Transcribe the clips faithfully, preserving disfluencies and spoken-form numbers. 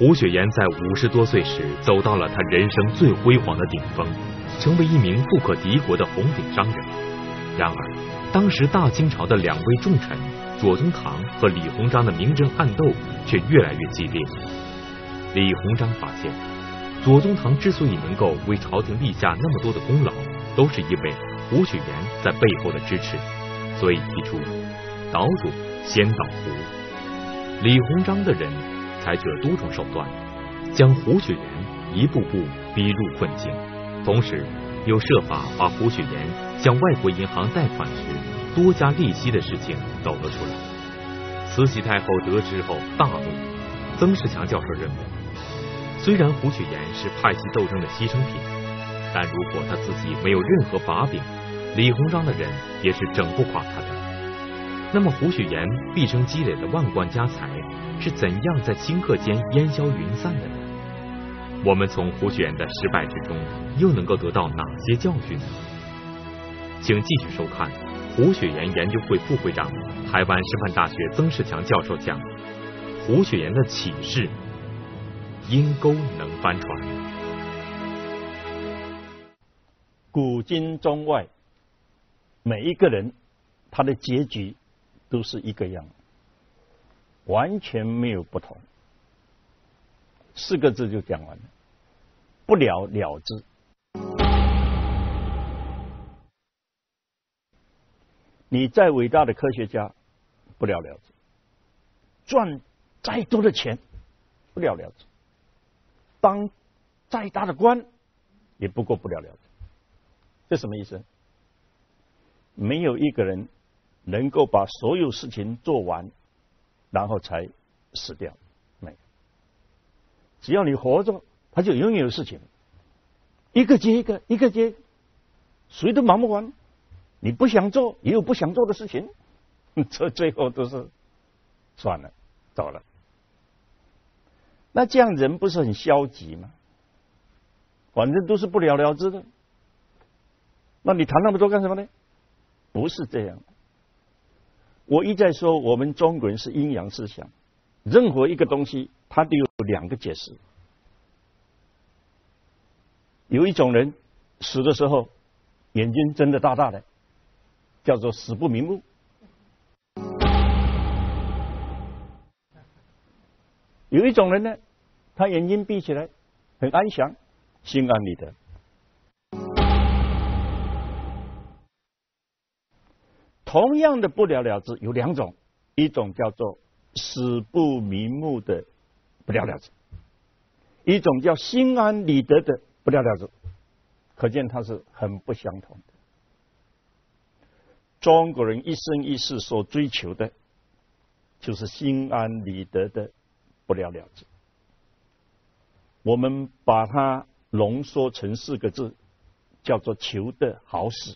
胡雪岩在五十多岁时走到了他人生最辉煌的顶峰，成为一名富可敌国的红顶商人。然而，当时大清朝的两位重臣左宗棠和李鸿章的明争暗斗却越来越激烈。李鸿章发现，左宗棠之所以能够为朝廷立下那么多的功劳，都是因为胡雪岩在背后的支持，所以提出岛主先岛胡。李鸿章的人采取了多种手段，将胡雪岩一步步逼入困境，同时又设法把胡雪岩向外国银行贷款时多加利息的事情抖了出来。慈禧太后得知后大怒。曾仕强教授认为，虽然胡雪岩是派系斗争的牺牲品，但如果他自己没有任何把柄，李鸿章的人也是整不垮他的。那么胡雪岩毕生积累的万贯家财是怎样在顷刻间烟消云散的呢？我们从胡雪岩的失败之中又能够得到哪些教训呢？请继续收看胡雪岩研究会副会长、台湾师范大学曾仕强教授讲胡雪岩的启示：阴沟能翻船。 古今中外，每一个人他的结局都是一个样，完全没有不同。四个字就讲完了，不了了之。你再伟大的科学家，不了了之；赚再多的钱，不了了之；当再大的官，也不过不了了之。这什么意思？没有一个人能够把所有事情做完，然后才死掉。没有，只要你活着，他就永远有事情，一个接一个，一个接一个，谁都忙不完。你不想做，也有不想做的事情，这最后都是算了，走了。那这样人不是很消极吗？反正都是不了了之的，那你谈那么多干什么呢？不是这样。我一再说，我们中国人是阴阳思想，任何一个东西它都有两个解释。有一种人死的时候眼睛睁得大大的，叫做死不瞑目。有一种人呢，他眼睛闭起来很安详，心安理得。同样的不了了之有两种，一种叫做死不瞑目的不了了之，一种叫心安理得的不了了之。可见它是很不相同的。中国人一生一世所追求的，就是心安理得的不了了之。我们把它浓缩成四个字，叫做求得好死。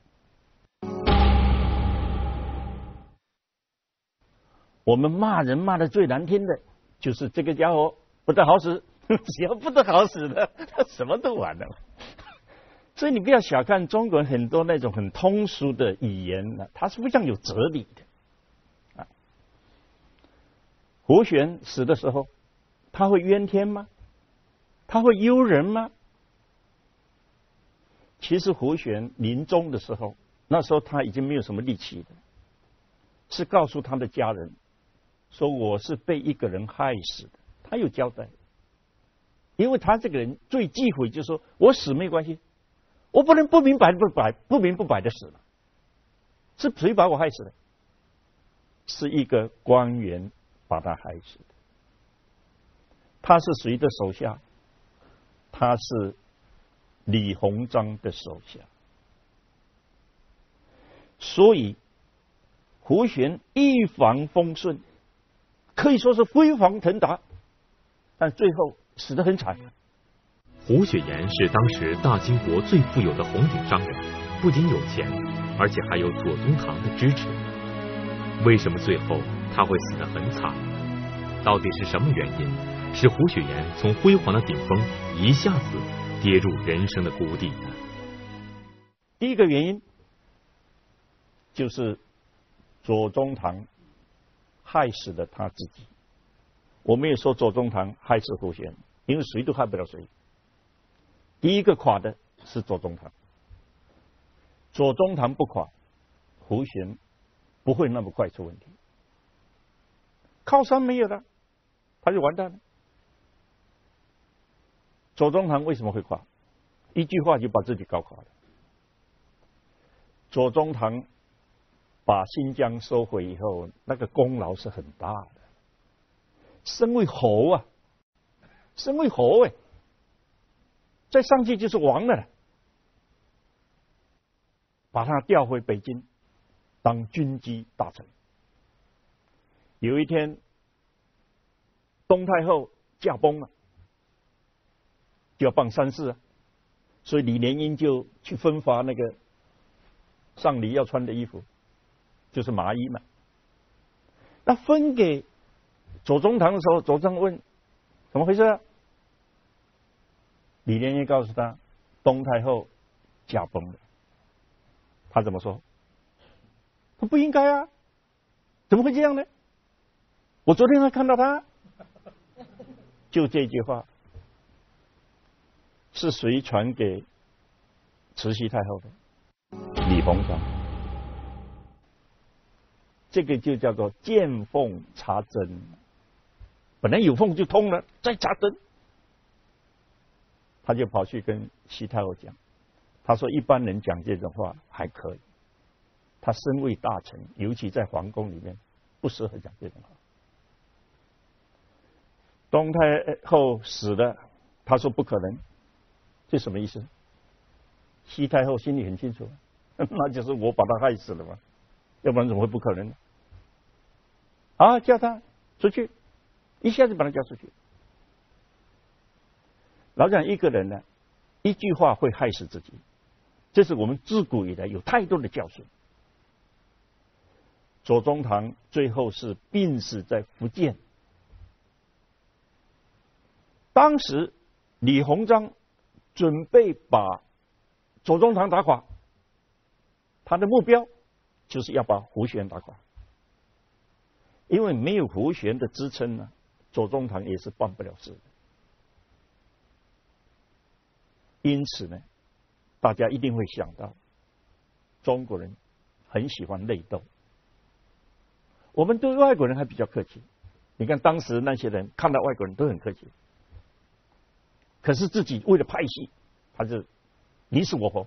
我们骂人骂得最难听的，就是这个家伙不得好死，只要不得好死的，他什么都完了。所以你不要小看中国人很多那种很通俗的语言呢，它是非常有哲理的。啊，胡璇死的时候，他会冤天吗？他会忧人吗？其实胡璇临终的时候，那时候他已经没有什么力气了，是告诉他的家人说我是被一个人害死的，他有交代。因为他这个人最忌讳就是说我死没关系，我不能不明白不白不明不白的死了。是谁把我害死的？是一个官员把他害死的。他是谁的手下？他是李鸿章的手下。所以胡璇一帆风顺，可以说是飞黄腾达，但最后死得很惨。 胡雪岩是当时大清国最富有的红顶商人，不仅有钱，而且还有左宗棠的支持。为什么最后他会死得很惨？到底是什么原因使胡雪岩从辉煌的顶峰一下子跌入人生的谷底呢？ 第一个原因就是左宗棠害死了他自己。 我们也说左宗棠害死胡璇，因为谁都害不了谁。第一个垮的是左宗棠，左宗棠不垮，胡璇不会那么快出问题。靠山没有了，他就完蛋了。左宗棠为什么会垮？一句话就把自己搞垮了。左宗棠把新疆收回以后，那个功劳是很大的。身为侯啊，身为侯哎，再上去就是王了。把他调回北京当军机大臣。有一天，东太后驾崩了，就要办丧事啊，所以李莲英就去分发那个丧礼要穿的衣服，就是麻衣嘛。那分给左宗棠的时候，左宗棠问怎么回事啊？李莲英告诉他，东太后驾崩了。他怎么说？他不应该啊，怎么会这样呢？我昨天还看到他。就这句话是谁传给慈禧太后的？李鸿章。这个就叫做见缝插针，本来有缝就通了，再插针。他就跑去跟西太后讲，他说一般人讲这种话还可以，他身为大臣，尤其在皇宫里面，不适合讲这种话。东太后死了，他说不可能，这什么意思？西太后心里很清楚，那就是我把他害死了嘛，要不然怎么会不可能呢？啊，叫他出去，一下子把他叫出去。老讲一个人呢，一句话会害死自己，这是我们自古以来有太多的教训。左宗棠最后是病死在福建。当时李鸿章准备把左宗棠打垮，他的目标就是要把胡璇打垮，因为没有胡璇的支撑呢，左宗棠也是办不了事的。因此呢，大家一定会想到，中国人很喜欢内斗。我们对外国人还比较客气，你看当时那些人看到外国人都很客气，可是自己为了派系，他是你死我活。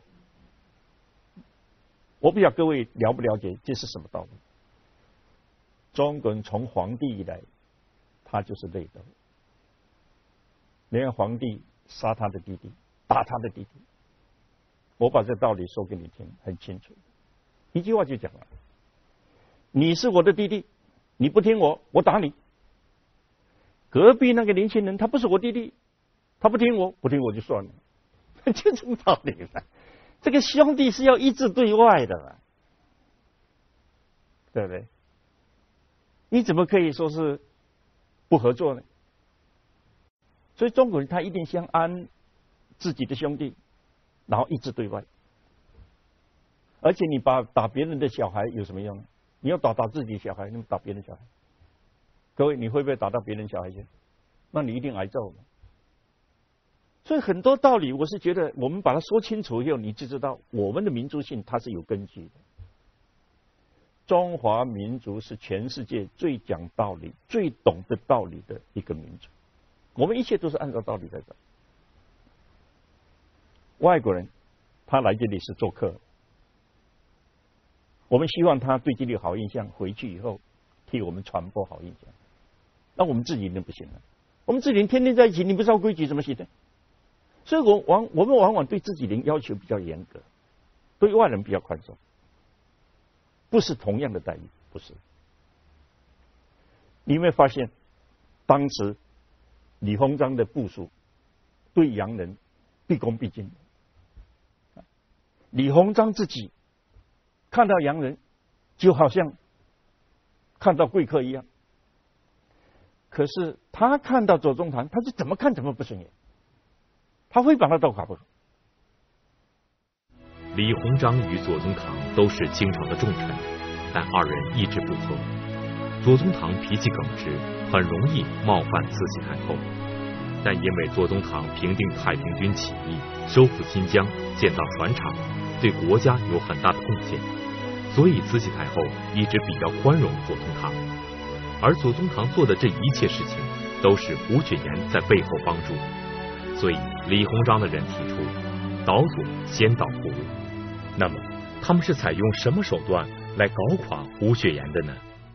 我不知道各位了不了解这是什么道理？中国人从皇帝以来，他就是内斗。你看皇帝杀他的弟弟，打他的弟弟，我把这道理说给你听，很清楚，一句话就讲了：你是我的弟弟，你不听我，我打你。隔壁那个年轻人，他不是我弟弟，他不听我，不听我就算了，就这么道理了。这个兄弟是要一致对外的嘛，对不对？你怎么可以说是不合作呢？所以中国人他一定先安自己的兄弟，然后一致对外。而且你把打别人的小孩有什么用呢？你要打打自己的小孩，你打别人小孩，各位你会不会打到别人小孩去？那你一定挨揍。所以很多道理，我是觉得我们把它说清楚以后，你就知道我们的民族性它是有根据的。中华民族是全世界最讲道理、最懂得道理的一个民族。我们一切都是按照道理在走。外国人他来这里是做客，我们希望他对这里有好印象，回去以后替我们传播好印象。那我们自己人不行了，我们自己人天天在一起，你不知道规矩怎么行的？所以我往我们往往对自己人要求比较严格，对外人比较宽松，不是同样的待遇，不是。你有没有发现，当时李鸿章的部署对洋人毕恭毕敬，李鸿章自己看到洋人就好像看到贵客一样，可是他看到左宗棠，他是怎么看怎么不顺眼，他会把他斗垮不？ 李鸿章与左宗棠都是清朝的重臣，但二人意志不合。 左宗棠脾气耿直，很容易冒犯慈禧太后。但因为左宗棠平定太平军起义、收复新疆、建造船厂，对国家有很大的贡献，所以慈禧太后一直比较宽容左宗棠。而左宗棠做的这一切事情，都是胡雪岩在背后帮助。所以李鸿章的人提出倒左先倒胡。那么他们是采用什么手段来搞垮胡雪岩的呢？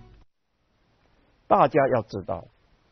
大家要知道，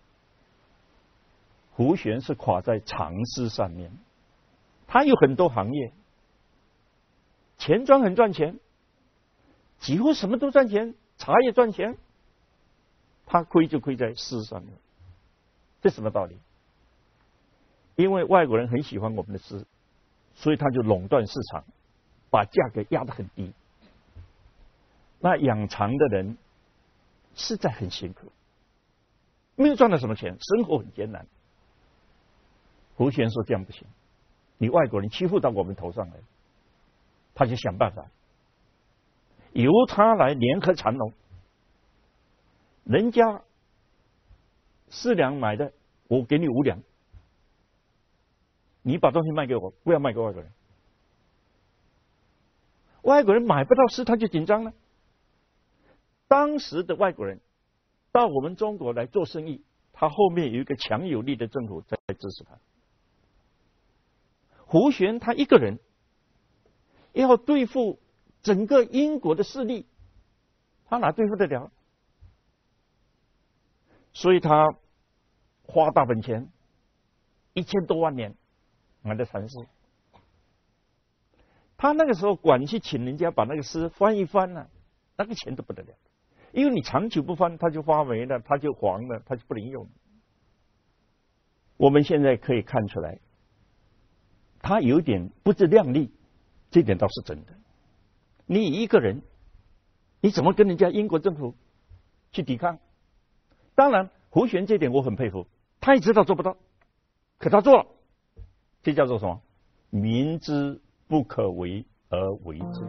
胡雪岩是垮在常识上面，他有很多行业，钱庄很赚钱，几乎什么都赚钱，茶叶赚钱，他亏就亏在诗上面。这什么道理？因为外国人很喜欢我们的诗，所以他就垄断市场，把价格压得很低。那养蚕的人实在很辛苦，没有赚到什么钱，生活很艰难。胡雪岩说这样不行，你外国人欺负到我们头上来，他就想办法由他来联合蚕农，人家四两买的，我给你五两，你把东西卖给我，不要卖给外国人。外国人买不到诗，他就紧张了。当时的外国人到我们中国来做生意，他后面有一个强有力的政府在支持他。胡雪岩他一个人要对付整个英国的势力，他哪对付得了？所以他花大本钱，一千多万年买的蚕丝。他那个时候管去请人家把那个诗翻一翻呢、啊，那个钱都不得了，因为你长久不翻，它就发霉了，它就黄了，它就不能用。我们现在可以看出来，他有点不自量力，这点倒是真的。你一个人，你怎么跟人家英国政府去抵抗？当然，胡雪岩这点我很佩服，他也知道做不到，可他做了，这叫做什么？明知不可为而为之。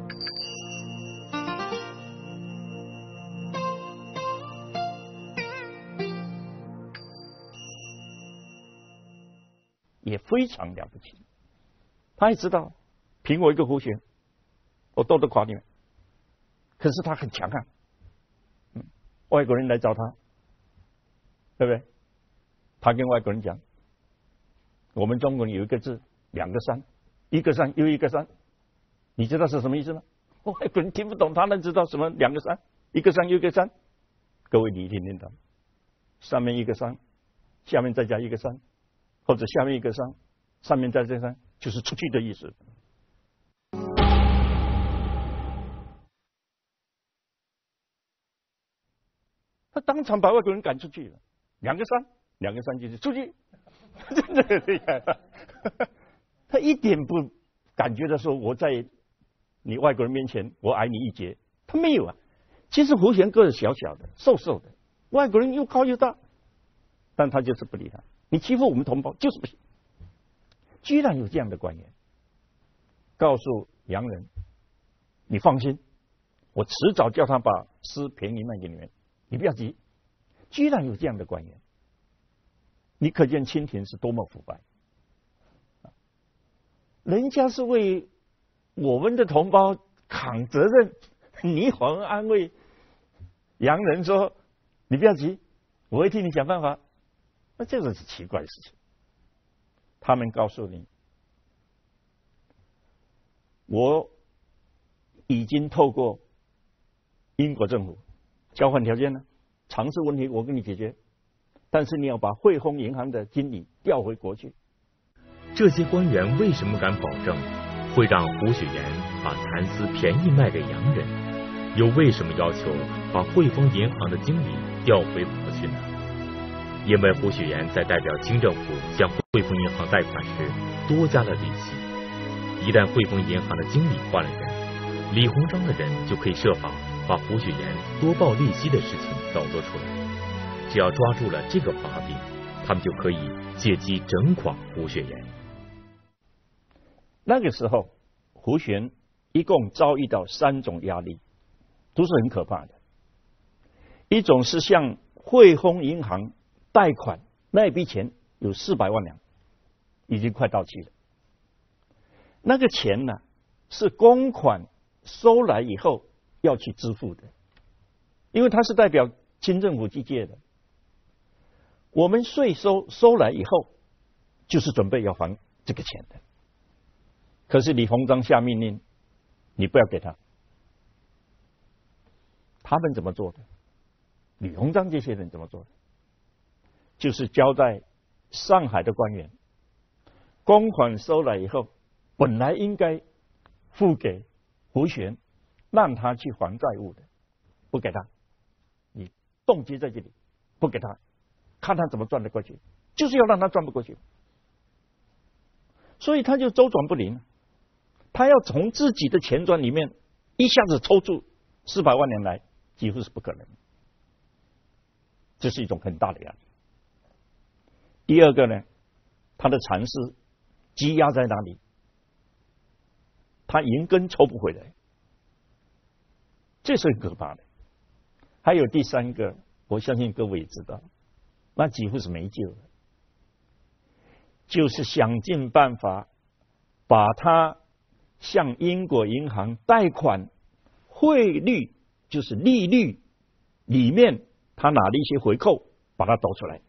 也非常了不起。他也知道，凭我一个胡雪岩，我斗得垮你们。可是他很强悍，嗯，外国人来找他，对不对？他跟外国人讲，我们中国人有一个字，两个山，一个山又一个山，你知道是什么意思吗？外国人听不懂，他能知道什么两个山，一个山又一个山？各位你一定听懂，上面一个山，下面再加一个山，或者下面一个山，上面再加山，就是出去的意思。他当场把外国人赶出去了，两个山，两个山就是出去，真的很厉害。他一点不感觉到说我在你外国人面前我矮你一截，他没有啊。其实胡雪岩个子小小的，瘦瘦的，外国人又高又大，但他就是不理他。你欺负我们同胞就是不行。居然有这样的官员，告诉洋人，你放心，我迟早叫他把诗便宜卖给你们，你不要急。居然有这样的官员，你可见清廷是多么腐败。人家是为我们的同胞扛责任，你反而安慰洋人说你不要急，我会替你想办法。那这个是奇怪的事情。他们告诉你，我已经透过英国政府交换条件了，常识问题我给你解决，但是你要把汇丰银行的经理调回国去。 这些官员为什么敢保证会让胡雪岩把蚕丝便宜卖给洋人？又为什么要求把汇丰银行的经理调回国去呢？因为胡雪岩在代表清政府向汇丰银行贷款时多加了利息，一旦汇丰银行的经理换了人，李鸿章的人就可以设法把胡雪岩多报利息的事情抖落出来。只要抓住了这个把柄，他们就可以借机整垮胡雪岩。 那个时候，胡雪岩一共遭遇到三种压力，都是很可怕的。 一种是向汇丰银行贷款，那笔钱有四百万两，已经快到期了。那个钱呢，是公款收来以后要去支付的，因为它是代表清政府去借的。我们税收收来以后，就是准备要还这个钱的。可是李鸿章下命令，你不要给他。他们怎么做的？李鸿章这些人怎么做的？就是交代上海的官员，公款收来以后，本来应该付给胡璇，让他去还债务的，不给他，你冻结在这里，不给他，看他怎么赚得过去，就是要让他赚不过去，所以他就周转不灵，他要从自己的钱庄里面一下子抽出四百万两来，几乎是不可能，这是一种很大的压力。第二个呢，他的蚕丝积压在哪里？他银根抽不回来，这是很可怕的。还有第三个，我相信各位也知道，那几乎是没救了，就是想尽办法把他向英国银行贷款汇率，就是利率里面他拿了一些回扣，把它抖出来，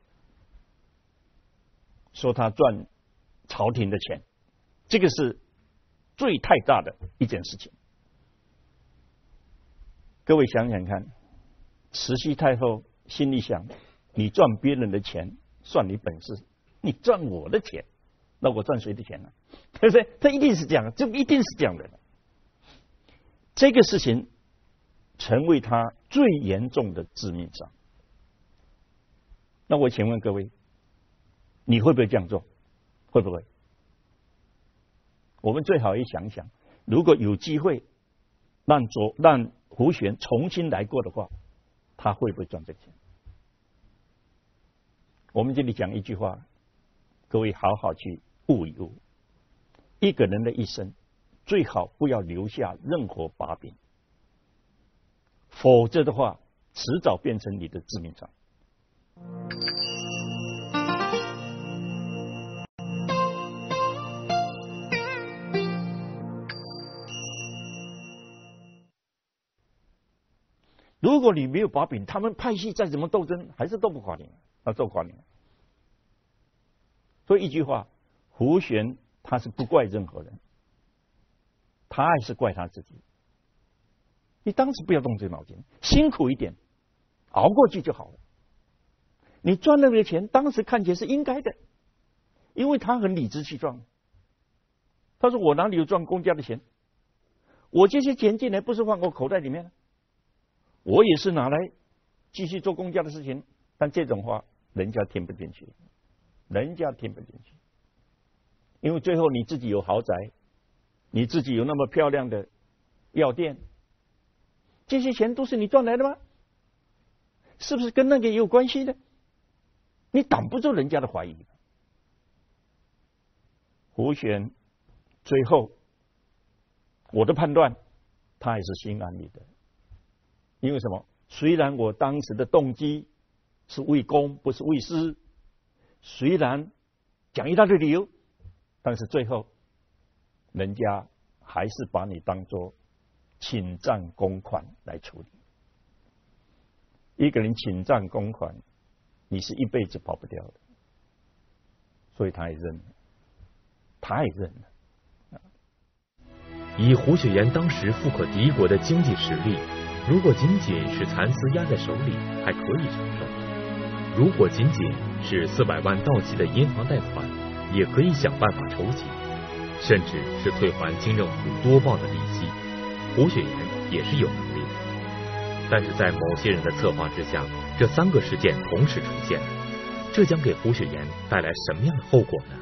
说他赚朝廷的钱，这个是最太大的一件事情。各位想想看，慈禧太后心里想，你赚别人的钱算你本事，你赚我的钱，那我赚谁的钱呢？对不对？他一定是这样，这一定是这样的。这个事情成为他最严重的致命伤。那我请问各位，你会不会这样做？会不会？我们最好也想想，如果有机会让左让胡璇重新来过的话，他会不会赚这个钱？我们这里讲一句话，各位好好去悟一悟。一个人的一生，最好不要留下任何把柄，否则的话，迟早变成你的致命伤。如果你没有把柄，他们派系再怎么斗争，还是斗不垮你，啊，斗垮你。所以一句话，胡璇他是不怪任何人，他还是怪他自己。你当时不要动这个脑筋，辛苦一点，熬过去就好了。你赚那个钱，当时看起来是应该的，因为他很理直气壮。他说：“我哪里有赚公家的钱？我这些钱进来不是放我口袋里面，我也是拿来继续做公家的事情。”但这种话，人家听不进去，人家听不进去，因为最后你自己有豪宅，你自己有那么漂亮的药店，这些钱都是你赚来的吗？是不是跟那个也有关系的？你挡不住人家的怀疑。胡璇最后，我的判断，他也是心安理得。因为什么？虽然我当时的动机是为公，不是为私，虽然讲一大堆理由，但是最后人家还是把你当作倾占公款来处理。一个人倾占公款，你是一辈子跑不掉的，所以他也认了，他也认了。 以胡雪岩当时富可敌国的经济实力，如果仅仅是蚕丝压在手里，还可以承受；如果仅仅是四百万到期的银行贷款，也可以想办法筹集，甚至是退还清政府多报的利息，胡雪岩也是有能力的。但是在某些人的策划之下，这三个事件同时出现，这将给胡雪岩带来什么样的后果呢？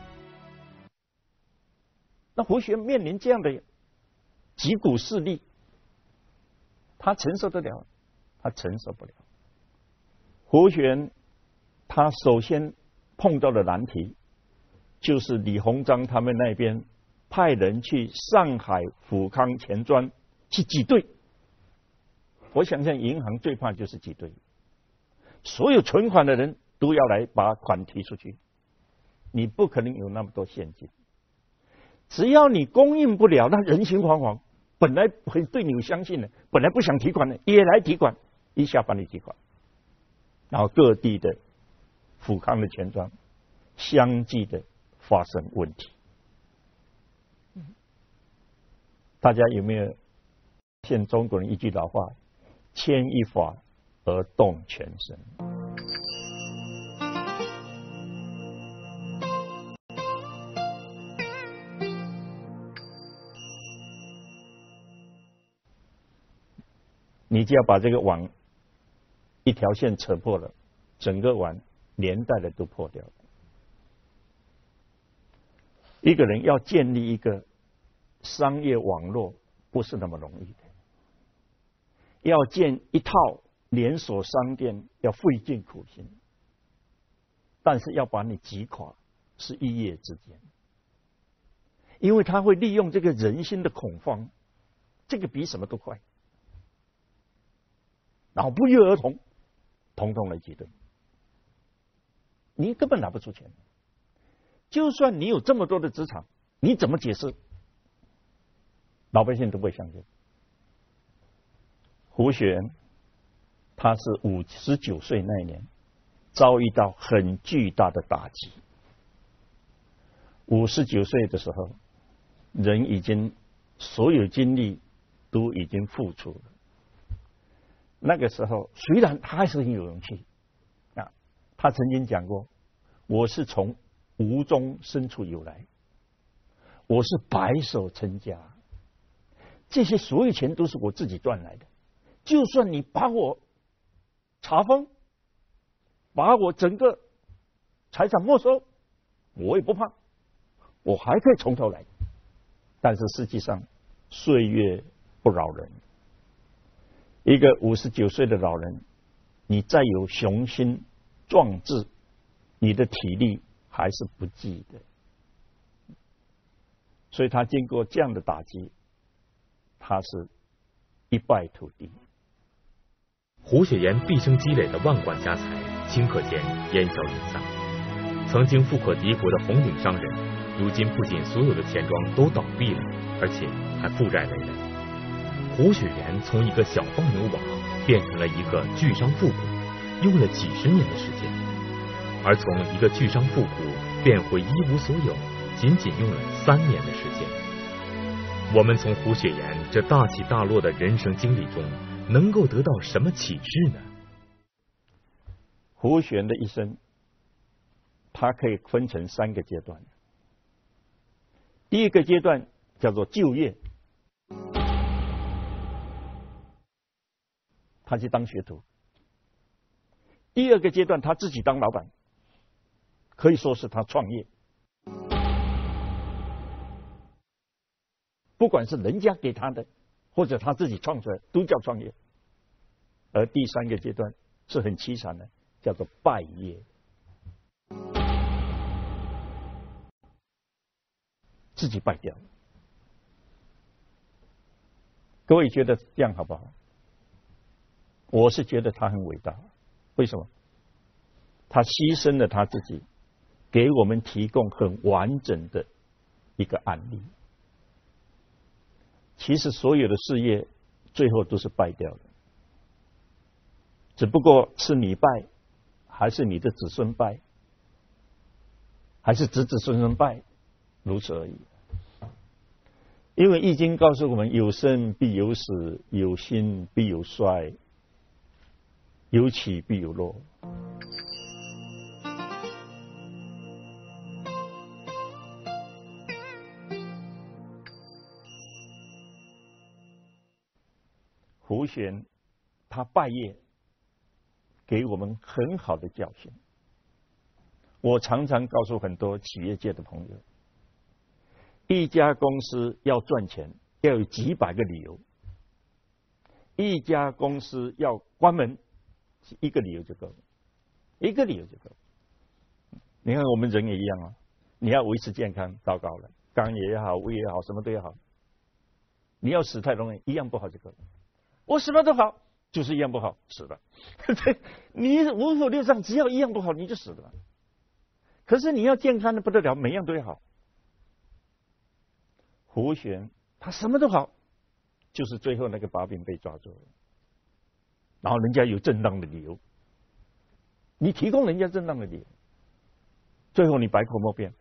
那胡雪岩面临这样的几股势力，他承受得了？他承受不了。胡雪岩他首先碰到的难题，就是李鸿章他们那边派人去上海富康钱庄去挤兑， 我想象银行最怕就是挤兑，所有存款的人都要来把款提出去，你不可能有那么多现金。只要你供应不了，那人心惶惶，本来很对你有相信的，本来不想提款的也来提款，一下把你提款，然后各地的富康的钱庄相继的发生问题。大家有没有现中国人一句老话，牵一发而动全身？你只要把这个网一条线扯破了，整个网连带的都破掉了。一个人要建立一个商业网络不是那么容易的，要建一套连锁商店要费尽苦心，但是要把你击垮是一夜之间，因为他会利用这个人心的恐慌，这个比什么都快，然后不约而同统统来挤兑，你根本拿不出钱。就算你有这么多的资产，你怎么解释？老百姓都不会相信。胡雪岩他是五十九岁那一年遭遇到很巨大的打击。五十九岁的时候，人已经所有精力都已经付出了。那个时候，虽然他还是很有勇气啊，他曾经讲过：“我是从无中生出有来，我是白手成家，这些所有钱都是我自己赚来的。就算你把我查封，把我整个财产没收，我也不怕，我还可以从头来。”但是实际上，岁月不饶人。一个五十九岁的老人，你再有雄心壮志，你的体力还是不济的。所以他经过这样的打击，他是一败涂地。 胡雪岩毕生积累的万贯家财，顷刻间烟消云散。曾经富可敌国的红顶商人，如今不仅所有的钱庄都倒闭了，而且还负债累累。胡雪岩从一个小放牛娃变成了一个巨商富贾，用了几十年的时间；而从一个巨商富贾变回一无所有，仅仅用了三年的时间。我们从胡雪岩这大起大落的人生经历中，能够得到什么启示呢？ 胡雪岩的一生，它可以分成三个阶段。第一个阶段叫做就业，他去当学徒。第二个阶段他自己当老板，可以说是他创业，不管是人家给他的或者他自己创出来都叫创业。而第三个阶段是很凄惨的，叫做败业，自己败掉了。各位觉得这样好不好？我是觉得他很伟大。为什么？他牺牲了他自己，给我们提供很完整的一个案例。其实所有的事业最后都是败掉的，只不过是你败，还是你的子孙败，还是子子孙孙败，如此而已。因为《易经》告诉我们：有生必有死，有兴必有衰，有起必有落。胡雪岩他败业，给我们很好的教训。我常常告诉很多企业界的朋友，一家公司要赚钱，要有几百个理由。一家公司要关门，一个理由就够了，一个理由就够了。你看我们人也一样啊，你要维持健康，糟糕了，肝也好，胃也好，什么都也好，你要死太容易，一样不好就够了。我什么都好， 就是一样不好，死了。你五腑六脏只要一样不好，你就死了。可是你要健康的不得了，每样都要好。胡璇他什么都好，就是最后那个把柄被抓住了，然后人家有正当的理由，你提供人家正当的理由，最后你百口莫辩。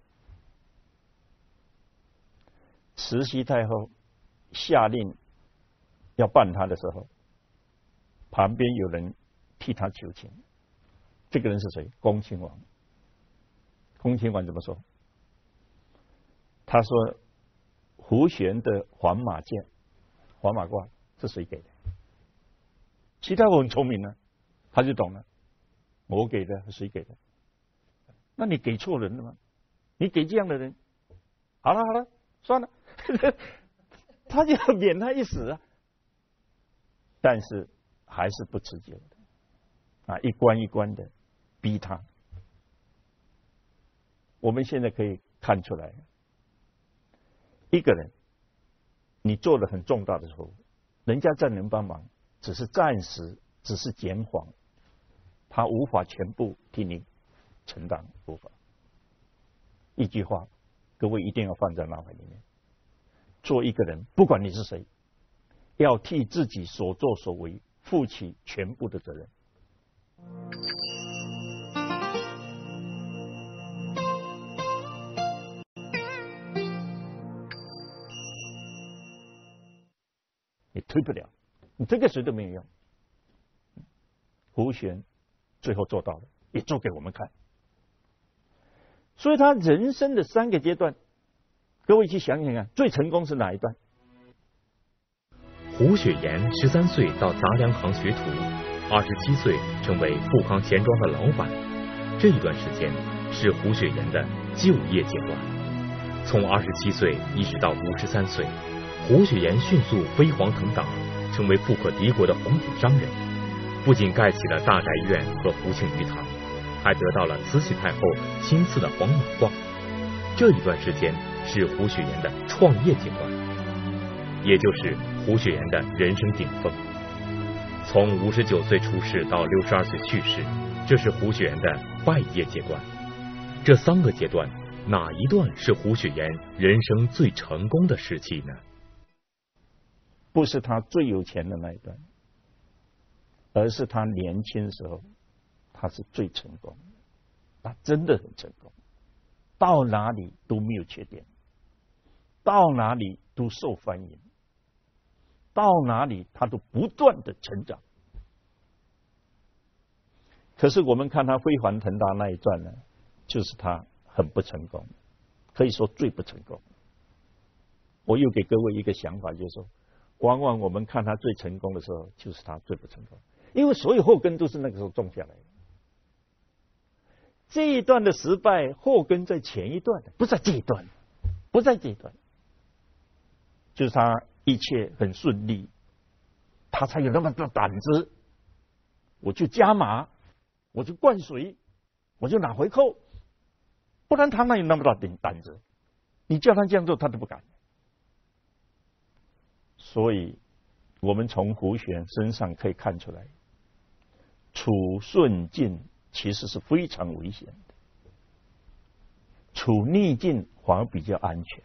慈禧太后下令要办他的时候，旁边有人替他求情。这个人是谁？恭亲王。恭亲王怎么说？他说胡璇的黄马剑、黄马褂是谁给的？其他我很聪明呢、啊，他就懂了，我给的，谁给的？那你给错人了吗？你给这样的人，好了好了，算了，他就要免他一死啊。但是还是不持久的啊，一关一关的逼他。我们现在可以看出来，一个人你做了很重大的错误，人家再能帮忙，只是暂时，只是减缓，他无法全部替你承担，无法。一句话，各位一定要放在脑海里面：做一个人，不管你是谁，要替自己所作所为负起全部的责任。你推不了，你这个谁都没有用。胡璇最后做到了，也做给我们看。所以他人生的三个阶段，各位去想想看，最成功是哪一段？ 胡雪岩十三岁到杂粮行学徒，二十七岁成为富康钱庄的老板。这一段时间是胡雪岩的就业阶段。从二十七岁一直到五十三岁，胡雪岩迅速飞黄腾达，成为富可敌国的红顶商人。不仅盖起了大宅院和福庆鱼塘，还得到了慈禧太后亲赐的黄马褂。这一段时间是胡雪岩的创业阶段，也就是胡雪岩的人生顶峰。从五十九岁出世到六十二岁去世，这是胡雪岩的败业阶段。这三个阶段，哪一段是胡雪岩人生最成功的时期呢？ 不是他最有钱的那一段，而是他年轻时候，他是最成功的，他真的很成功，到哪里都没有缺点，到哪里都受欢迎，到哪里他都不断的成长。可是我们看他飞黄腾达那一段呢，就是他很不成功，可以说最不成功。我又给各位一个想法，就是说，往往我们看他最成功的时候，就是他最不成功，因为所有祸根都是那个时候种下来的。这一段的失败，祸根在前一段，不在这一段，不在这一段，就是他一切很顺利，他才有那么大胆子，我就加码，我就灌水，我就拿回扣，不然他哪有那么大的胆子？你叫他这样做，他都不敢。所以，我们从胡璇身上可以看出来，处顺境其实是非常危险的，处逆境反而比较安全。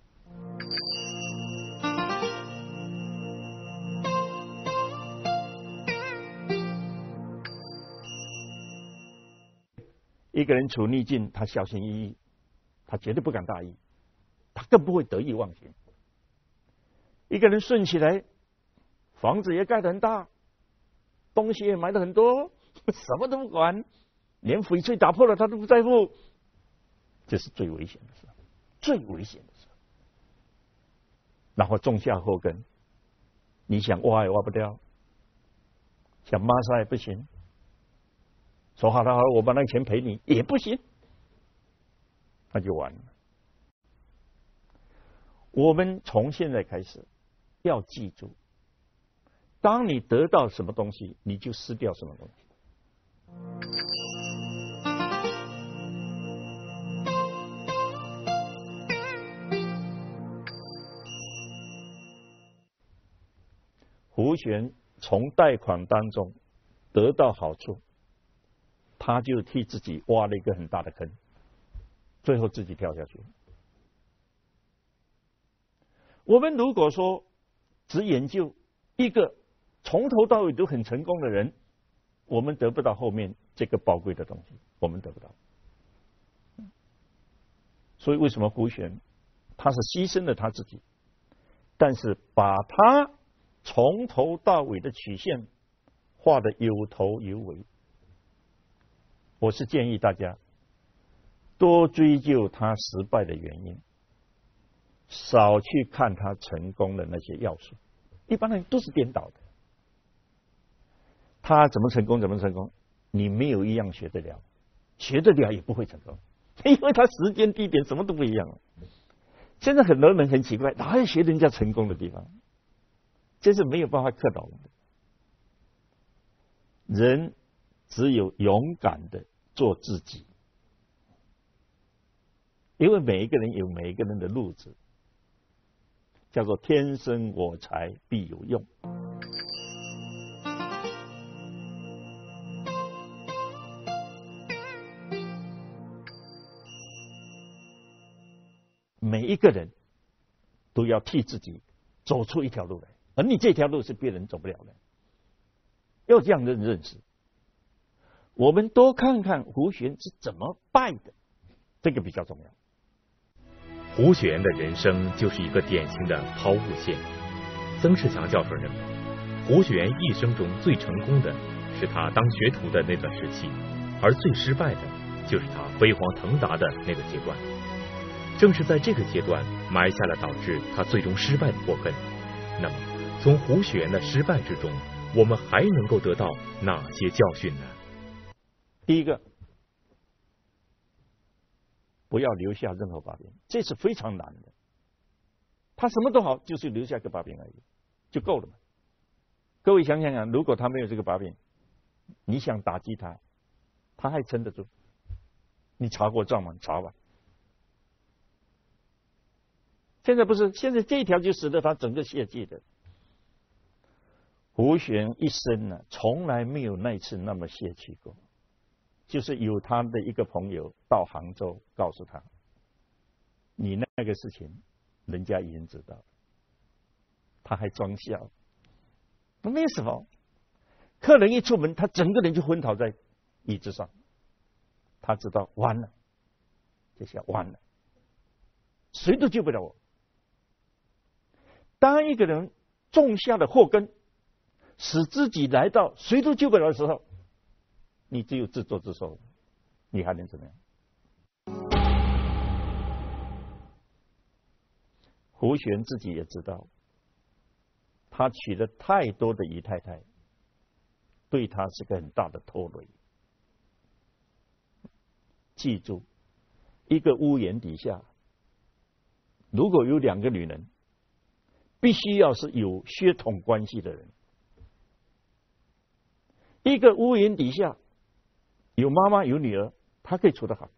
一个人处逆境，他小心翼翼，他绝对不敢大意，他更不会得意忘形。一个人顺起来，房子也盖得很大，东西也买得很多，什么都不管，连翡翠打破了他都不在乎，这是最危险的事，最危险的事。然后种下祸根，你想挖也挖不掉，想抹杀也不行，说好了好了，我把那个钱赔你也不行，那就完了。我们从现在开始要记住，当你得到什么东西，你就失掉什么东西。胡璇从贷款当中得到好处，他就替自己挖了一个很大的坑，最后自己跳下去。我们如果说只研究一个从头到尾都很成功的人，我们得不到后面这个宝贵的东西，我们得不到。所以为什么胡璇他是牺牲了他自己，但是把他从头到尾的曲线画得有头有尾。我是建议大家多追究他失败的原因，少去看他成功的那些要素。一般人都是颠倒的，他怎么成功怎么成功，你没有一样学得了，学得了也不会成功，因为他时间地点什么都不一样。现在很多人很奇怪，哪有学人家成功的地方？这是没有办法克倒的。人只有勇敢的做自己，因为每一个人有每一个人的路子，叫做天生我材必有用。每一个人都要替自己走出一条路来，而你这条路是别人走不了的，要这样的认识。我们多看看胡璇是怎么败的，这个比较重要。 胡雪岩的人生就是一个典型的抛物线。曾仕强教授认为，胡雪岩一生中最成功的是他当学徒的那段时期，而最失败的就是他飞黄腾达的那个阶段。正是在这个阶段埋下了导致他最终失败的祸根。那么，从胡雪岩的失败之中，我们还能够得到哪些教训呢？ 第一个，不要留下任何把柄，这是非常难的。他什么都好，就是留下一个把柄而已，就够了嘛。各位想想看，如果他没有这个把柄，你想打击他，他还撑得住？你查过账吗？查吧。现在不是，现在这一条就使得他整个泄气的。胡璇一生呢，从来没有那一次那么泄气过。就是有他的一个朋友到杭州告诉他，你那个事情人家已经知道了，他还装笑，没有什么。客人一出门，他整个人就昏倒在椅子上，他知道完了，这下完了，谁都救不了我。当一个人种下了祸根，使自己来到谁都救不了的时候，你只有自作自受，你还能怎么样？胡璇自己也知道，他娶了太多的姨太太，对他是个很大的拖累。记住，一个屋檐底下，如果有两个女人，必须要是有血统关系的人。一个屋檐底下有妈妈有女儿，他可以处得好。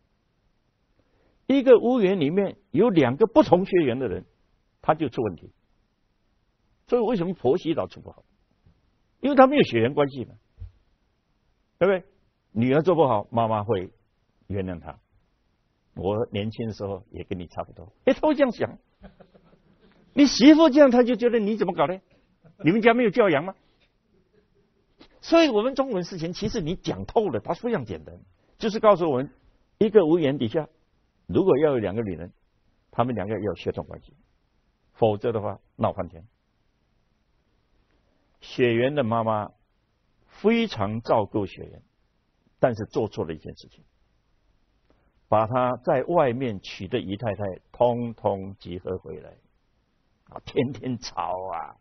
一个屋檐里面有两个不同血缘的人，他就出问题。所以为什么婆媳老处不好？因为他没有血缘关系嘛，对不对？女儿做不好，妈妈会原谅他。我年轻的时候也跟你差不多，哎，他会这样想。你媳妇这样，他就觉得你怎么搞的？你们家没有教养吗？所以我们中文事情，其实你讲透了，它非常简单，就是告诉我们，一个屋檐底下，如果要有两个女人，他们两个要有血统关系，否则的话闹翻天。血缘的妈妈非常照顾血缘，但是做错了一件事情，把她在外面娶的姨太太通通集合回来，啊，天天吵啊。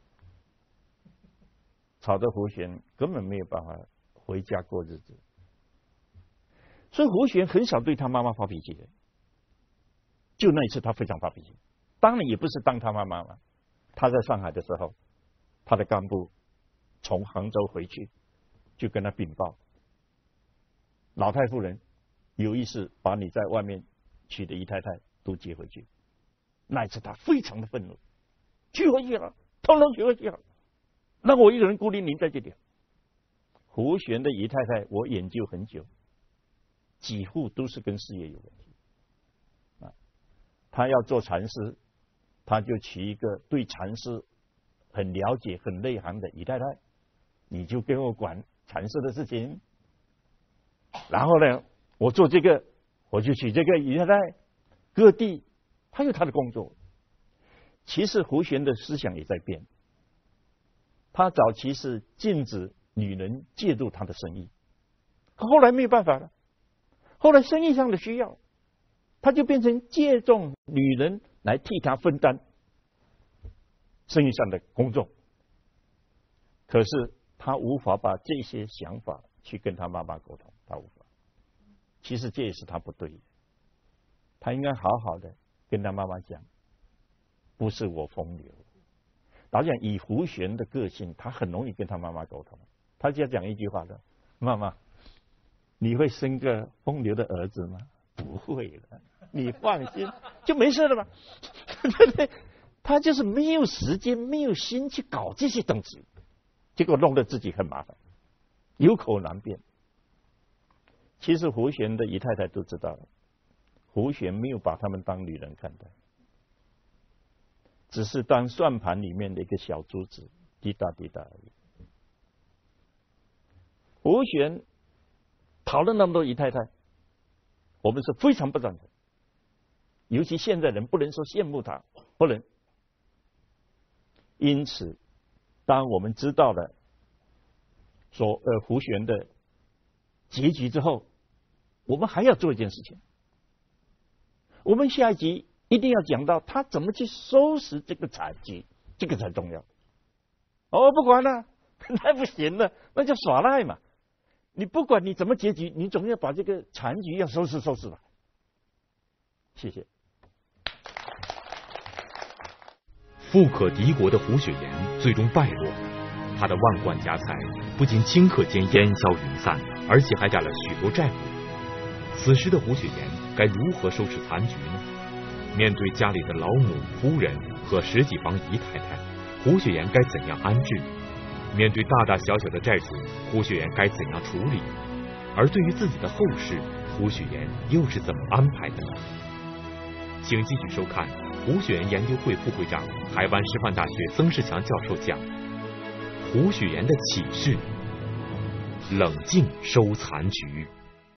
吵得胡璇根本没有办法回家过日子，所以胡璇很少对他妈妈发脾气的。就那一次他非常发脾气，当然也不是当他妈妈嘛。他在上海的时候，他的干部从杭州回去，就跟他禀报，老太夫人有意思把你在外面娶的姨太太都接回去。那一次他非常的愤怒，娶回去了，统统娶回去了。 那我一个人孤零零在这里。胡璇的姨太太，我研究很久，几乎都是跟事业有关系。啊，他要做禅师，他就娶一个对禅师很了解、很内行的姨太太，你就跟我管禅师的事情。然后呢，我做这个，我就娶这个姨太太。各地他有他的工作。其实胡璇的思想也在变。他早期是禁止女人介入他的生意，后来没有办法了，后来生意上的需要，他就变成借重女人来替他分担生意上的工作。可是他无法把这些想法去跟他妈妈沟通，他无法。其实这也是他不对的，他应该好好的跟他妈妈讲，不是我风流。老讲以胡璇的个性，他很容易跟他妈妈沟通。他就要讲一句话的：妈妈，你会生个风流的儿子吗？不会的，你放心，就没事了吧？对不对？他就是没有时间、没有心去搞这些东西，结果弄得自己很麻烦，有口难辩。其实胡璇的姨太太都知道了，胡璇没有把他们当女人看待，只是当算盘里面的一个小珠子，滴答滴答而已。胡璇讨论那么多姨太太，我们是非常不赞成，尤其现在人不能说羡慕他，不能。因此，当我们知道了说呃胡璇的结局之后，我们还要做一件事情。我们下一集一定要讲到他怎么去收拾这个残局，这个才重要。哦，不管了，那不行了，那就耍赖嘛。你不管你怎么结局，你总要把这个残局要收拾收拾吧。谢谢。 富可敌国的胡雪岩最终败落，他的万贯家财不仅顷刻间烟消云散，而且还欠了许多债务。此时的胡雪岩该如何收拾残局呢？面对家里的老母、夫人和十几房姨太太，胡雪岩该怎样安置？面对大大小小的债主，胡雪岩该怎样处理？而对于自己的后事，胡雪岩又是怎么安排的呢？请继续收看胡雪岩研究会副会长、台湾师范大学曾仕强教授讲胡雪岩的启示：冷静收残局。